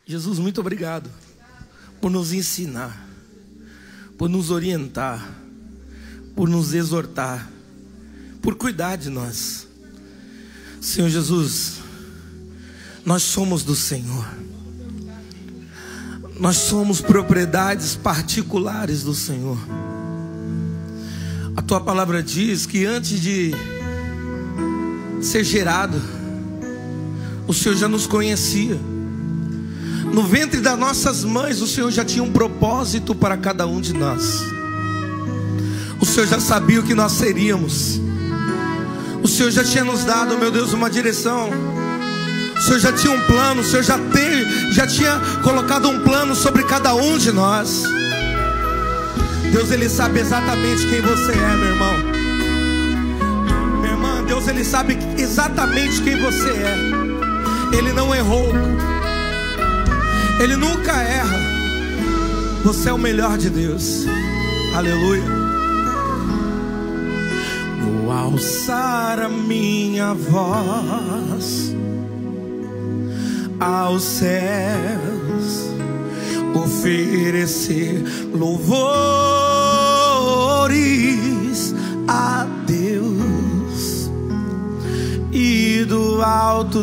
Jesus, muito obrigado por nos ensinar, por nos orientar, por nos exortar, por cuidar de nós. Senhor Jesus, nós somos do Senhor. Nós somos propriedades particulares do Senhor. A tua palavra diz que antes de ser gerado, o Senhor já nos conhecia. No ventre das nossas mães, o Senhor já tinha um propósito para cada um de nós. O Senhor já sabia o que nós seríamos. O Senhor já tinha nos dado, meu Deus, uma direção. O Senhor já tinha um plano. O Senhor já tinha colocado um plano sobre cada um de nós. Deus, Ele sabe exatamente quem você é, meu irmão. Minha irmã, Deus, Ele sabe exatamente quem você é. Ele não errou. Ele nunca erra. Você é o melhor de Deus. Aleluia. Vou alçar a minha voz aos céus, oferecer louvores a Deus, e do alto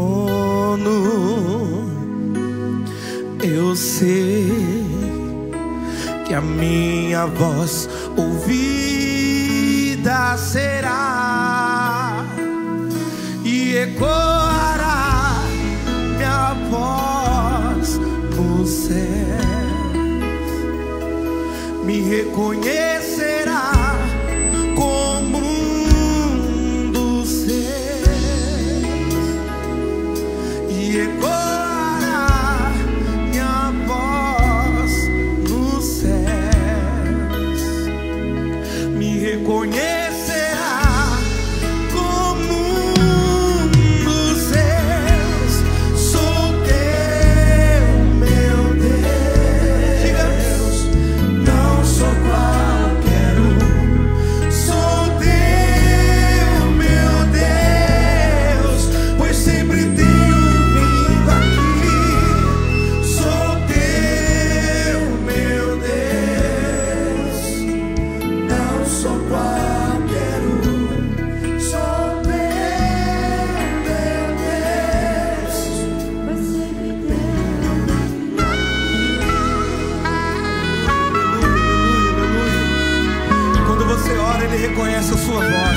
trono eu sei que a minha voz ouvida será e ecoará minha voz no céu, me reconhecerá como um dos seus e ecoará minha voz nos céus, me reconhecerá como um dos seus. Sou teu, meu Deus. Diga, não sou qualquer um. Sou teu, meu Deus, pois sempre tenho vindo aqui. Sou teu, meu Deus, não sou qualquer um. Sou teu, meu Deus, pois sempre tenho vindo aqui. Quando você ora, Ele reconhece a sua voz.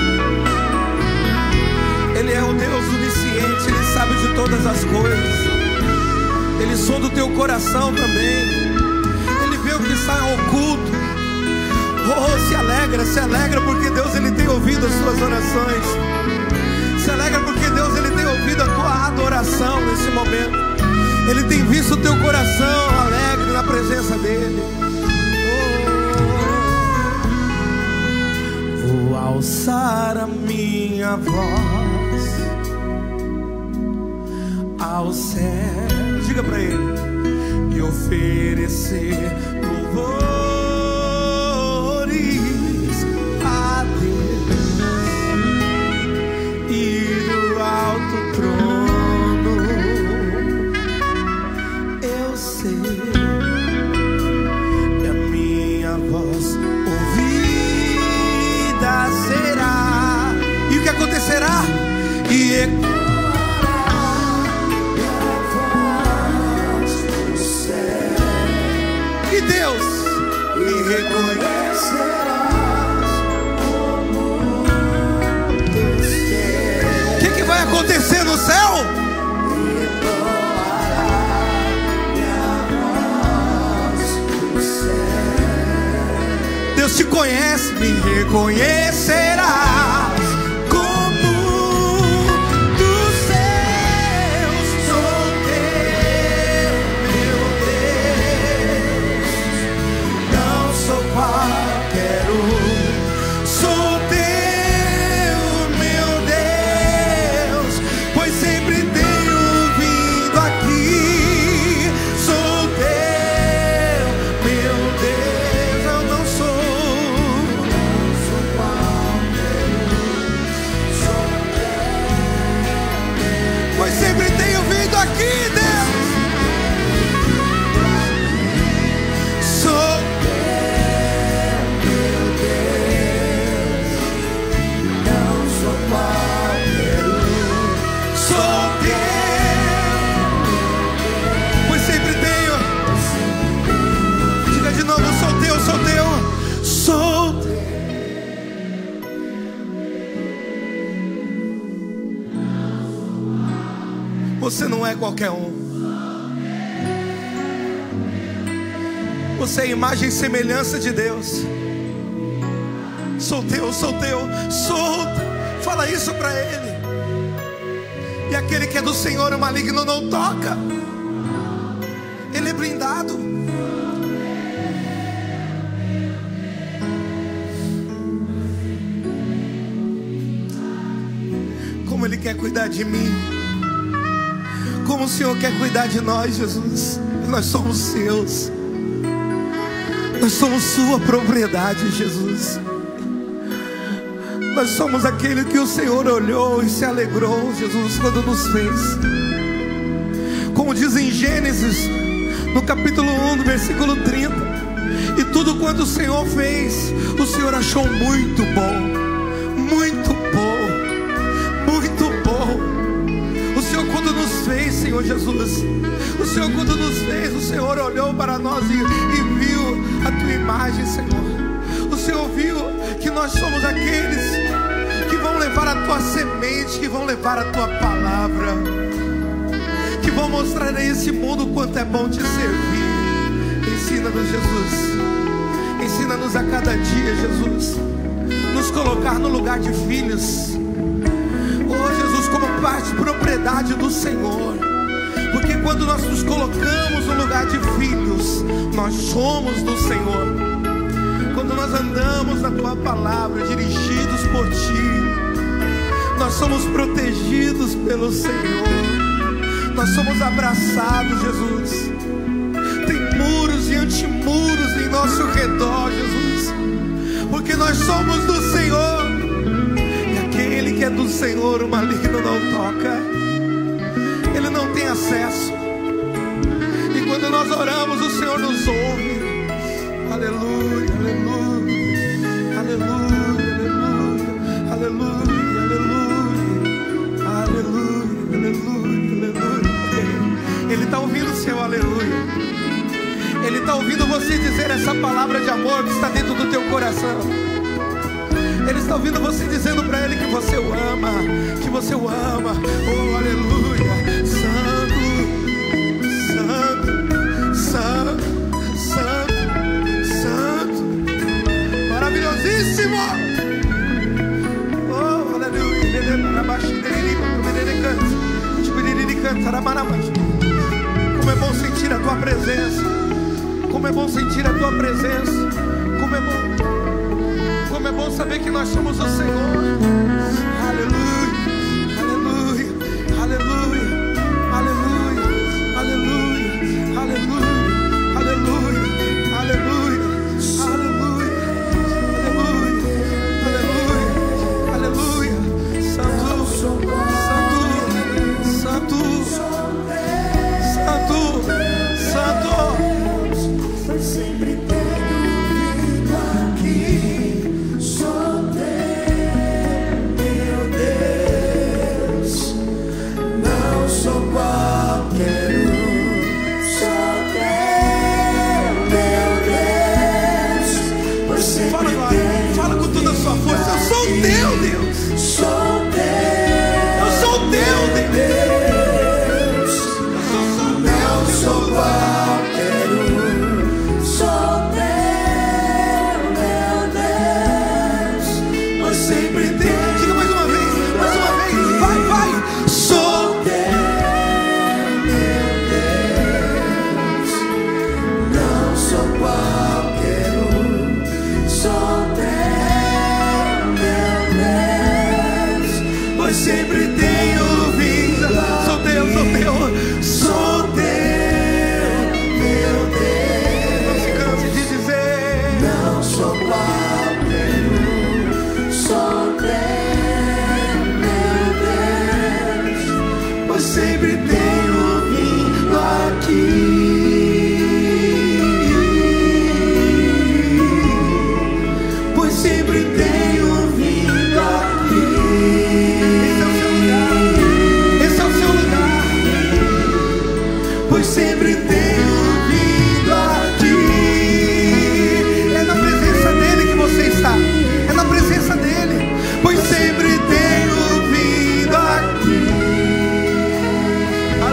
Ele é o Deus onisciente, Ele sabe de todas as coisas. Ele sonda o teu coração também. Ele vê o que está oculto. Oh, se alegra porque Deus, Ele tem ouvido as suas orações. Se alegra porque Deus, Ele tem ouvido a tua adoração nesse momento. Ele tem visto o teu coração alegre na presença dEle. Vou alçar a minha voz ao céu, diga para Ele, e oferecer louvores a Deus, e do alto trono eu sei que a minha voz ouvida será. E o que acontecerá? E ecoará minha voz no céu. E Deus me reconhecerás como um dos teus. O que vai acontecer no céu? E ecoará minha voz no céu. Deus te conhece, me reconhecerás como um dos seus. Sou teu, meu Deus, não sou qualquer um. Sou teu, meu Deus, pois sempre tenho vindo aqui. Sou teu, meu Deus, eu não sou qualquer Você não é qualquer um. Você é a imagem e semelhança de Deus. Sou teu, sou teu, sou. Fala isso para Ele. E aquele que é do Senhor, o maligno não toca. Ele é blindado. Como Ele quer cuidar de mim. Como o Senhor quer cuidar de nós, Jesus. Nós somos seus. Nós somos sua propriedade, Jesus. Nós somos aquele que o Senhor olhou e se alegrou, Jesus, quando nos fez. Como diz em Gênesis, no capítulo 1, no versículo 30. E tudo quanto o Senhor fez, o Senhor achou muito bom. Muito bom. Muito bom. O Senhor quando nos fez, Senhor Jesus, o Senhor quando nos fez, o Senhor olhou para nós e viu a tua imagem, Senhor. O Senhor viu que nós somos aqueles que vão levar a tua semente, que vão levar a tua palavra, que vão mostrar a esse mundo o quanto é bom te servir. Ensina-nos, Jesus. Ensina-nos a cada dia, Jesus, nos colocar no lugar de filhos. Oh, Jesus, como parte, propriedade do Senhor. Porque quando nós nos colocamos no lugar de filhos, nós somos do Senhor. Quando nós andamos na tua palavra, dirigidos por ti, nós somos protegidos pelo Senhor. Nós somos abraçados, Jesus. Tem muros e antimuros em nosso redor, Jesus, porque nós somos do Senhor. E aquele que é do Senhor, o maligno não toca. Ele não tem acesso. E quando nós oramos, o Senhor nos ouve. Aleluia, aleluia, aleluia, aleluia, aleluia, aleluia, aleluia, aleluia. Ele está ouvindo o seu aleluia. Ele está ouvindo você dizer essa palavra de amor que está dentro do teu coração. Ele está ouvindo você dizendo para Ele que você o ama, que você o ama. Oh, aleluia. Santo, santo, santo, santo, santo, maravilhosíssimo. Oh, aleluia. Como é bom sentir a tua presença. Como é bom sentir a tua presença. Como é bom saber que nós somos o Senhor. Aleluia, aleluia, aleluia, aleluia, aleluia, aleluia, aleluia, aleluia, aleluia, aleluia, aleluia. Santo, santo, santo, santo, santo. Sempre tenho vindo aqui, só teu, meu Deus. Não sou qualquer um, só teu, meu Deus. Por sempre tenho. Fala com toda a sua força. Eu sou teu, Deus. Sou teu. Eu sou teu, Deus. Não sou qualquer um, sou teu, meu Deus. Pois sempre tenho. Diga mais uma vez, vai, vai. Sou Teu, meu Deus. Não sou qualquer um, sou teu, meu Deus. Pois sempre tenho vindo. Sou teu, sou teu. Sou teu, meu Deus. Não se canse de dizer. Não sou qualquer um, sou teu, meu Deus. Pois sempre tenho vindo aqui. Pois sempre tenho vindo aqui. Esse é o seu lugar. Pois sempre tenho vindo aqui. É na presença dele que você está. É na presença dele. Pois sempre tenho vindo aqui.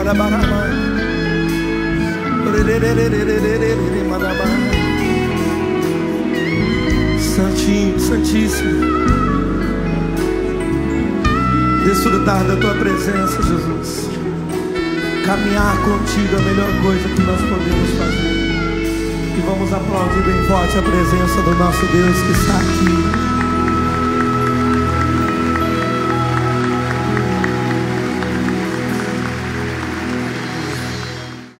Santinho, Santíssimo, desfrutar da tua presença, Jesus. Caminhar contigo é a melhor coisa que nós podemos fazer. E vamos aplaudir bem forte a presença do nosso Deus que está aqui.